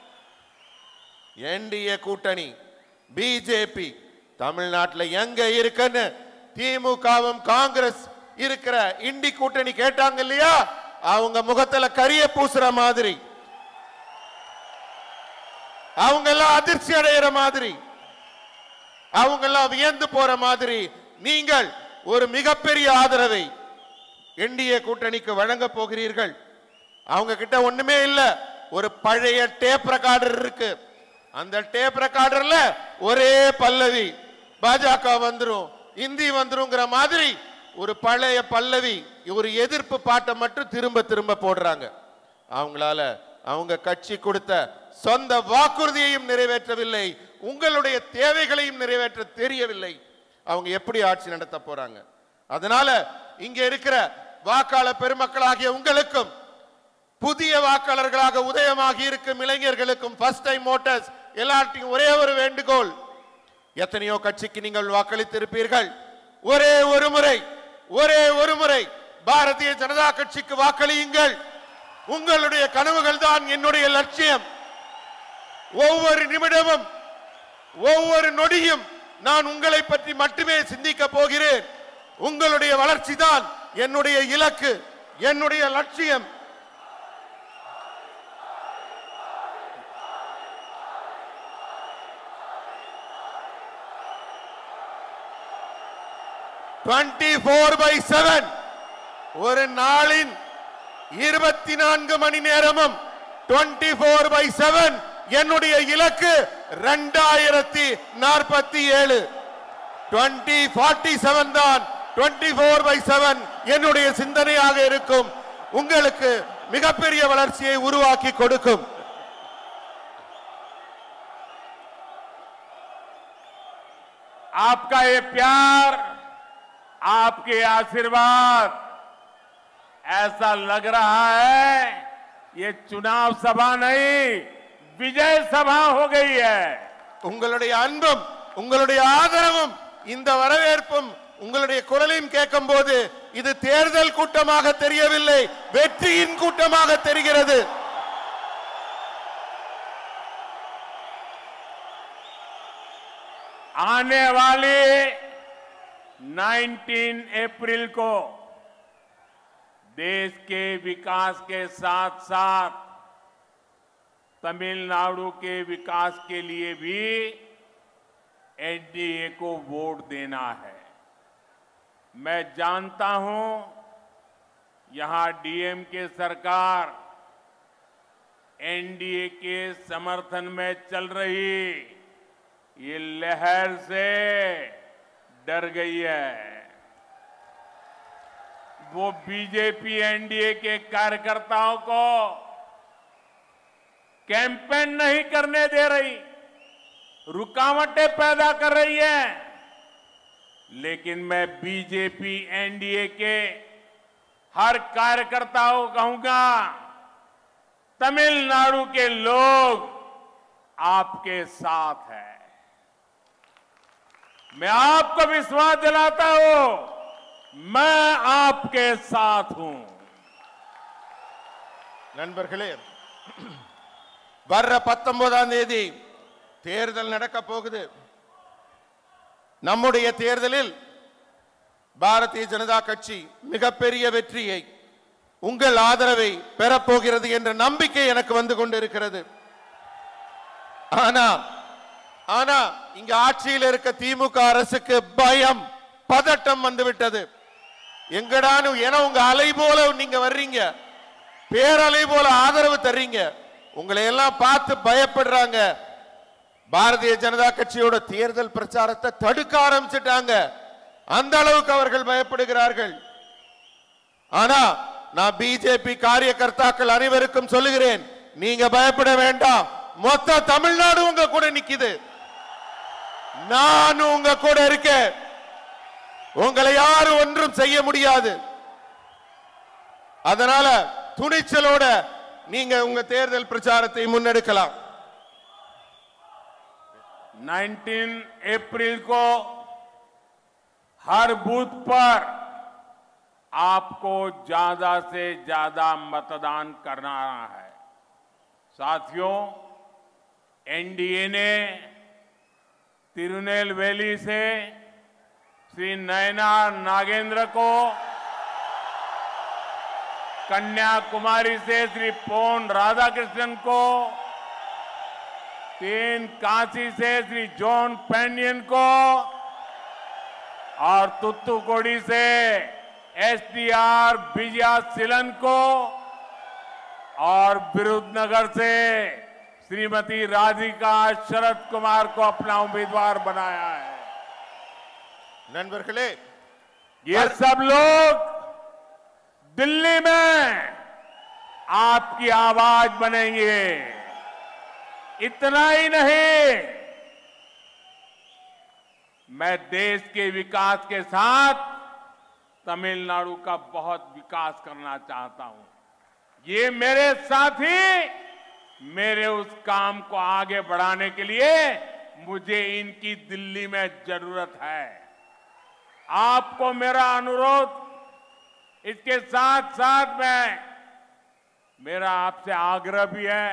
என்டிஏ கூட்டணி பிஜேபி தமிழ்நாட்டில் எங்க இருக்குன்னு திமுகவும் காங்கிரஸ் இருக்கிற இண்டி கூட்டணி கேட்டாங்க இல்லையா, அவங்க முகத்துல கரிய பூசுற மாதிரி, அவங்க எல்லாம் அதிர்ச்சி அடைகிற மாதிரி, அவங்க எல்லாம் வியந்து போற மாதிரி நீங்கள் ஒரு மிகப்பெரிய ஆதரவை என்டிஏ கூட்டணிக்கு வழங்க போகிறீர்கள். அவங்க கிட்ட ஒண்ணுமே இல்ல, ஒரு பழைய டேப் ரெக்கார்டர் இருக்கு. அந்த டேப் ரெக்கார்டர்ல ஒரே பல்லவி பாஜக வந்துரும், இந்தி வந்துருங்கிற மாதிரி ஒரு பழைய பல்லவி ஒரு எதிர்ப்பு பாட்டை மட்டும் திரும்ப திரும்ப போடுறாங்க. அவங்களால அவங்க கட்சி கொடுத்த சொந்த வாக்குறுதியையும் நிறைவேற்றவில்லை, உங்களுடைய தேவைகளையும் நிறைவேற்ற தெரியவில்லை. அவங்க எப்படி ஆட்சி நடத்த போறாங்க? அதனால இங்க இருக்கிற வாக்காளர் பெருமக்களாகிய உங்களுக்கும் புதிய வாக்காளர்களாக உதயமாகி இருக்கும் இளைஞர்களுக்கும் ஃபர்ஸ்ட் டைம் மோட்டர்ஸ் எல்லார்ட்டையும் ஒரே ஒரு வேண்டுகோள். எத்தனையோ கட்சிக்கு நீங்கள் வாக்களித்திருப்பீர்கள். ஒரே ஒரு முறை ஒரே ஒரு முறை பாரதிய ஜனதா கட்சிக்கு வாக்களியுங்கள். உங்களுடைய கனவுகள் தான் என்னுடைய லட்சியம். ஒவ்வொரு நிமிடமும் ஒவ்வொரு நொடியும் நான் உங்களை பற்றி மட்டுமே சிந்திக்க போகிறேன். உங்களுடைய வளர்ச்சி தான் என்னுடைய இலக்கு, என்னுடைய லட்சியம். டுவெண்ட்டி ஃபோர் பை செவன் ஒரு நாளின் இருபத்தி நான்கு மணி நேரமும் டுவெண்ட்டி ஃபோர் பை செவன் என்னுடைய இலக்கு இரண்டாயிரத்தி நாற்பத்தி ஏழு. டுவெண்ட்டி ஃபார்ட்டி செவன் தான் டுவெண்ட்டி ஃபோர் பை செவன் என்னுடைய சிந்தனையாக இருக்கும். உங்களுக்கு மிகப்பெரிய வளர்ச்சியை உருவாக்கி கொடுக்கும். आपका ये प्यार, आपके आशीर्वाद, ऐसा लग रहा है ये चुनाव सभा नहीं विजय सभा हो गई है. உங்களுடைய அன்பும் உங்களுடைய ஆதரவும் இந்த வரவேற்பும் உங்களுடைய குரலையும் கேட்கும் போது இது தேர்தல் கூட்டமாக தெரியவில்லை, வெற்றியின் கூட்டமாக தெரிகிறது. आने वाली उन्नीस अप्रैल को देश के विकास के साथ साथ तमिलनाडु के विकास के लिए भी एनडीए को वोट देना है. मैं जानता हूं यहां डीएमके सरकार एनडीए के समर्थन में चल रही ये लहर से डर गई है. वो बीजेपी एनडीए के कार्यकर्ताओं को कैंपेन नहीं करने दे रही, रुकावटें पैदा कर रही है. लेकिन मैं बीजेपी एनडीए के हर कार्यकर्ताओं को कहूंगा, तमिलनाडु के लोग आपके साथ हैं. मैं आपको विश्वास दिलाता हूं, मैं आपके साथ हूं. நண்பர்களே, வர்ற பத்தொன்பதாம் தேதி தேர்தல் நடக்க போகுது. நம்முடைய தேர்தலில் பாரதிய ஜனதா கட்சி மிகப்பெரிய வெற்றியை, உங்கள் ஆதரவை பெறப்போகிறது என்ற நம்பிக்கை எனக்கு வந்து கொண்டிருக்கிறது. ஆனா ஆனா இங்க ஆட்சியில் இருக்க திமுக அரசுக்கு பயம், பதட்டம் வந்துவிட்டது. எங்கடானு என உங்க அலை போல நீங்க வர்றீங்க, பேரலை போல ஆதரவு தர்றீங்க. உங்களை எல்லாம் பார்த்து பயப்படுறாங்க. பாரதிய ஜனதா கட்சியோட தேர்தல் பிரச்சாரத்தை தடுக்க ஆரம்பிச்சிட்டாங்க. அந்த அளவுக்கு அவர்கள் பயப்படுகிறார்கள். ஆனா நான் பிஜேபி காரியகர்த்தாக்கள் அனைவருக்கும் சொல்லுகிறேன், நீங்க பயப்பட வேண்டாம். மொத்த தமிழ்நாடு உங்க கூட நிக்குது. நான் உங்க கூட இருக்கேன். உங்களை யாரும் ஒன்றும் செய்ய முடியாது. அதனால துணிச்சலோட நீங்க உங்க தேர்தல் பிரச்சாரத்தை முன்னெடுக்கலாம். उन्नीस अप्रैल को हर बूथ पर आपको ज्यादा से ज्यादा मतदान करना है. साथियों, एनडीए ने तिरुनेलवेली से श्री नयनार नागेंद्र को, कन्याकुमारी से श्री पोन राधाकृष्णन को, तीन काशी से श्री जॉन पैनियन को और तुत्तुकुड़ी से एसडीआर विजया सिलन को और विरुद्धनगर से श्रीमती राधिका शरद कुमार को अपना उम्मीदवार बनाया है. நண்பர்களே, ये सब लोग दिल्ली में आपकी आवाज बनेंगे। इतना ही नहीं, मैं देश के विकास के साथ तमिलनाडु का बहुत विकास करना चाहता हूं। ये मेरे साथी मेरे उस काम को आगे बढ़ाने के लिए मुझे इनकी दिल्ली में जरूरत है। आपको मेरा अनुरोध, इसके साथ साथ में मेरा आपसे आग्रह भी है,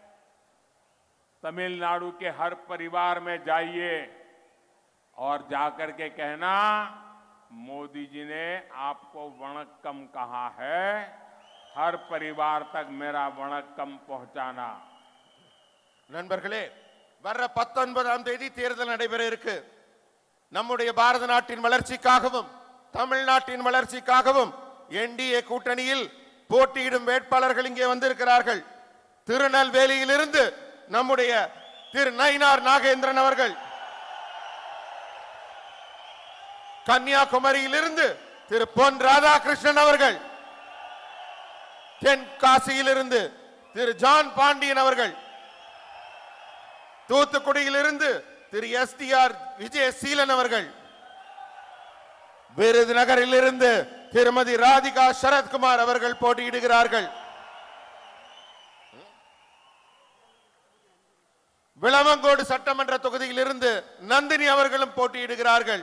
तमिलनाडु के हर परिवार में जाइए और जाकर के कहना मोदी जी ने आपको वणक्कम कहा है। हर परिवार तक मेरा वणक्कम पहुंचाना। நண்பர்களே, வர்ற பத்தொன்பதாம் தேதி தேர்தல் நடைபெற இருக்கு. நம்முடைய பாரத நாட்டின் வளர்ச்சிக்காகவும் தமிழ்நாட்டின் வளர்ச்சிக்காகவும் என்டிஏ கூட்டணியில் போட்டியிடும் வேட்பாளர்கள் இங்கே வந்திருக்கிறார்கள். திருநெல்வேலியிலிருந்து நம்முடைய திரு நயினார் நாகேந்திரன் அவர்கள், கன்னியாகுமரியிலிருந்து திரு பொன் ராதாகிருஷ்ணன் அவர்கள், தென்காசியிலிருந்து திரு ஜான் பாண்டியன் அவர்கள், தூத்துக்குடியிலிருந்து Thiru S T R Vijayaseelan அவர்கள், விருதுநகரிலிருந்து திருமதி ராதிகா சரத்குமார் அவர்கள் போட்டியிடுகிறார்கள். விளவங்கோடு சட்டமன்ற தொகுதியிலிருந்து நந்தினி அவர்களும் போட்டியிடுகிறார்கள்.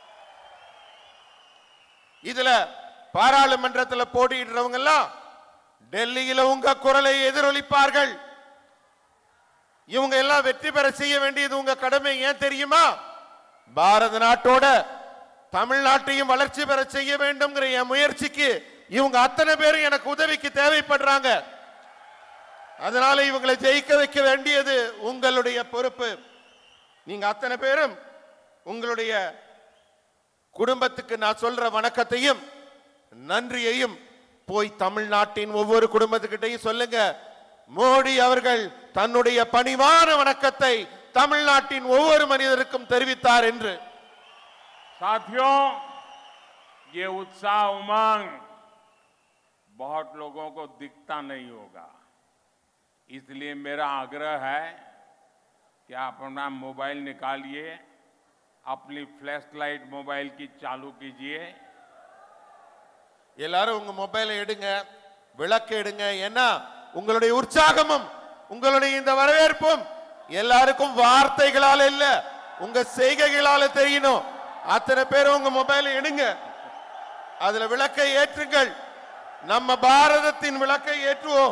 இதுல பாராளுமன்றத்தில் போட்டியிடுறவங்க எல்லாம் டெல்லியில உங்க குரலை எதிரொலிப்பார்கள். இவங்க எல்லாம் வெற்றி பெற செய்ய வேண்டியது உங்க கடமை. ஏன் தெரியுமா? பாரத நாட்டோட தமிழ்நாட்டையும் வளர்ச்சி பெற செய்ய வேண்டும்ங்கிற என் முயற்சிக்கு இவங்க அத்தனை பேரும் எனக்கு உதவிக்கு தேவைப்படுறாங்க. அதனால இவங்களை ஜெயிக்க வைக்க வேண்டியது உங்களுடைய பொறுப்பு. நீங்க அத்தனை பேரும் உங்களுடைய குடும்பத்துக்கு நான் சொல்ற வணக்கத்தையும் நன்றியையும் போய் தமிழ்நாட்டின் ஒவ்வொரு குடும்பத்துக்கிட்டையும் சொல்லுங்க. மோடி அவர்கள் தன்னுடைய பணிவான வணக்கத்தை தமிழ்நாட்டின் ஒவ்வொரு மனிதருக்கும் தெரிவித்தார் என்று. साथियों, ये उत्साह उमंग बहुत लोगों को दिखता नहीं होगा, इसलिए मेरा आग्रह है कि आप अपना मोबाइल निकालिए, अपनी फ्लैश लाइट मोबाइल की चालू कीजिए. எல்லாரும் உங்க மொபைலை எடுங்க, விளக்கு எடுங்க. ஏன்னா உங்களுடைய உற்சாகமும் உங்களுடைய இந்த வரவேற்பும் எல்லாருக்கும் வார்த்தைகளால இல்ல, உங்க செய்கைகளால தெரியணும். அத்தனை பேரும் உங்க மொபைலை எடுங்க, அதுல விளக்கை ஏற்றுங்கள். நம்ம பாரதத்தின் விளக்கை ஏற்றுவோம்.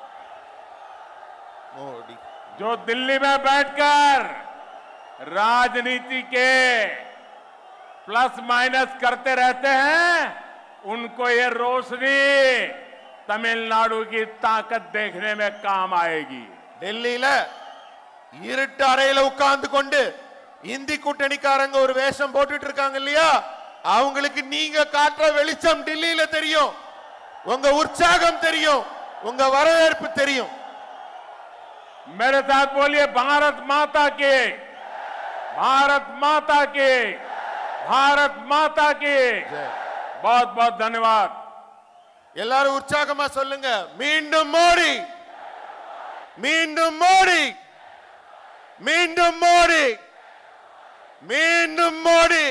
மோடி जो दिल्ली में बैठकर राजनीति के प्लस माइनस करते रहते हैं, उनको ये रोशनी तमिलनाडु की ताकत देखने में काम आएगी. டெல்லியில இருட்டு அறையில உட்கார்ந்து கொண்டு இந்தி கூட்டணிக்காரங்க ஒரு வேஷம் போட்டுட்டு இருக்காங்க இல்லையா, அவங்களுக்கு நீங்க காட்டுற வெளிச்சம் டெல்லியில தெரியும், உங்க உற்சாகம் தெரியும், உங்க வரவேற்பு தெரியும். मेरे साथ बोलिए भारत माता के, भारत माता के, भारत माता के. बहुत बहुत धन्यवाद. எல்லாரும் உற்சாகமா சொல்லுங்க. மீண்டும் மோடி, மீண்டும் மோடி, மீண்டும் மோடி, மீண்டும் மோடி.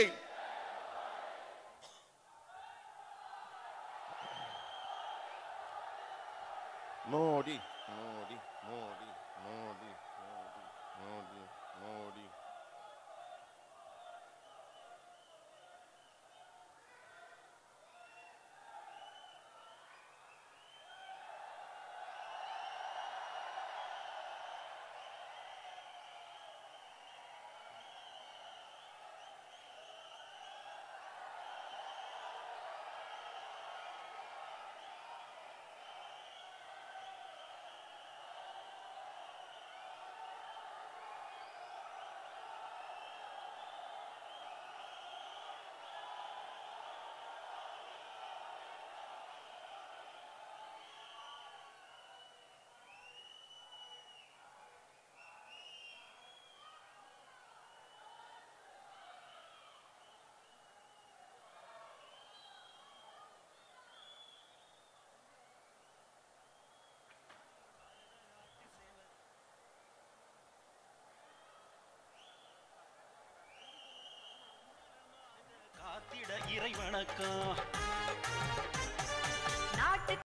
மோடி மோடி மோடி மோடி மோடி மோடி. இறை வணக்கம்.